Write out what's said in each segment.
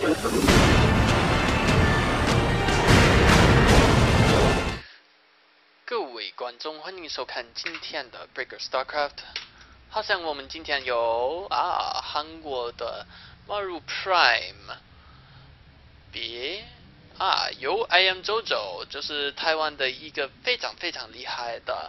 各位观众，欢迎收看今天的 Breaker StarCraft。好像我们今天有韩国的 Maru Prime， 有 I Am JoJo， 就是台湾的一个非常非常厉害的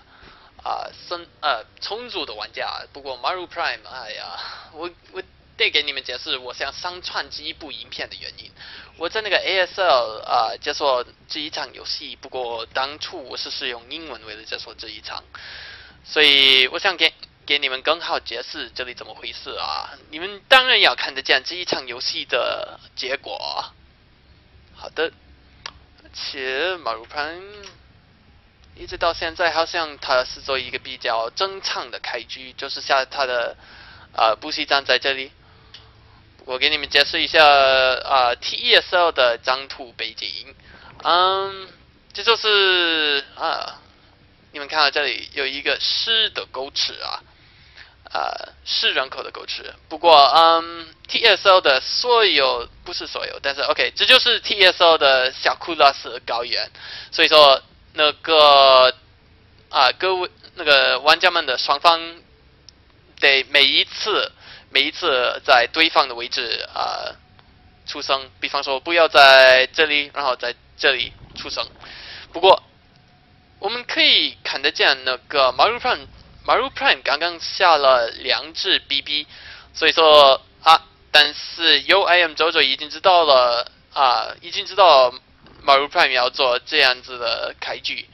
重组的玩家。不过 Maru Prime， 我得给你们解释我想上传这一部影片的原因。我在那个 ASL 解说这一场游戏，不过当初我是使用英文为了解说这一场，所以我想给你们更好解释这里怎么回事啊！你们当然要看得见这一场游戏的结果。好的，而且马如潘一直到现在好像他是做一个比较正常的开局，就是下他的补给站在这里。我给你们解释一下TESL 的张图背景。这就是你们看到这里有一个市的沟池市人口的沟池。不过TESL 的不是所有，但是 OK， 这就是 TESL 的小库拉斯高原。所以说那个各位那个玩家们的双方得每一次在对方的位置出生，比方说不要在这里，然后在这里出生。不过我们可以看得见那个 Maru Prime 刚刚下了2只 BB， 所以说但是I Am JoJo 已经知道了已经知道 Maru Prime 要做这样子的开局。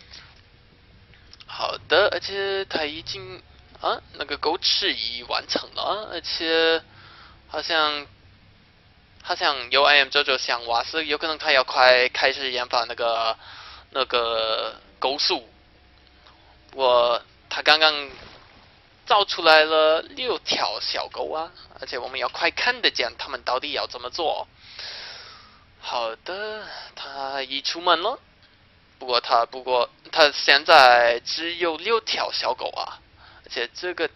好的，而且他已经那个沟池已完成了，而且好像I Am JoJo 想瓦斯，有可能他要快开始研发那个钩速。他刚刚造出来了6条小钩而且我们要快看得见他们到底要怎么做。好的，他已出门了，不过他现在只有6条小钩而且这个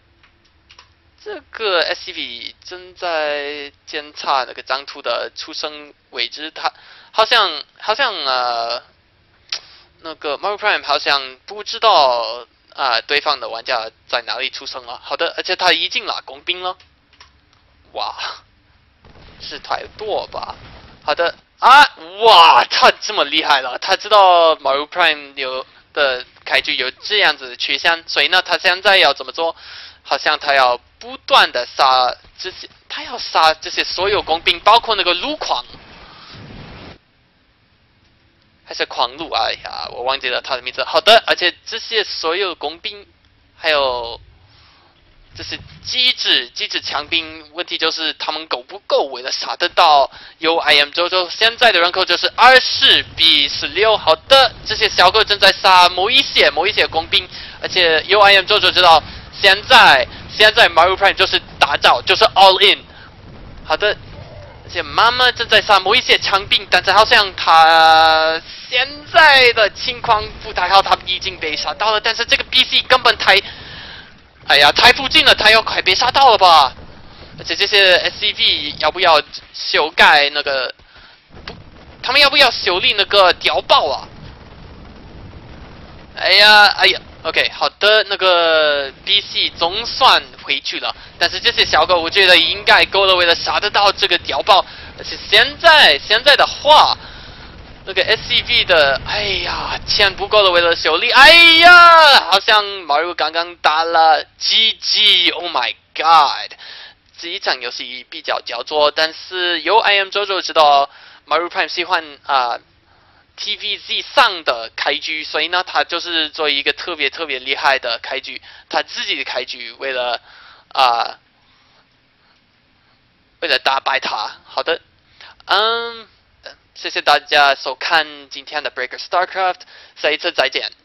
SCV 正在检查那个张图的出生位置，他好像那个 Maru Prime 好像不知道对方的玩家在哪里出生了。好的，而且他已经拿工兵了，哇，是太多吧？好的哇，他这么厉害了，他知道 Maru Prime 的开局有这样子的缺陷，所以呢，他现在要怎么做？好像他要不断的杀这些所有工兵，包括那个路狂，还是狂路我忘记了他的名字。好的，而且这些所有工兵，还有这是机制强兵，问题就是他们够不够为了杀得到I Am JoJo。现在的人口就是20比16。好的，这些小狗正在杀某一些工兵，而且I Am JoJo 知道现在 Maru Prime 就是大招，就是 all in。好的，而且妈妈正在杀某一些枪兵，但是好像他现在的情况不太好，他已经被杀到了，但是这个 BC 根本太附近了，他要快被杀到了吧？而且这些 SCV 要不要修改那个？他们要不要修理那个碉堡OK， 好的，那个 BC 总算回去了，但是这些小狗我觉得应该够了，为了杀得到这个碉堡。而且现在的话，那个 SCV 的钱不够了，为了修理，好像 Maru 刚刚打了GG，Oh my god！ 这一场游戏比较焦灼，但是I Am JoJo 知道 Maru Prime 喜欢TVZ 上的开局，所以呢，他就是做一个特别厉害的开局，他自己的开局，为了打败他。好的，谢谢大家收看今天的 Breaker StarCraft， 下一次再见。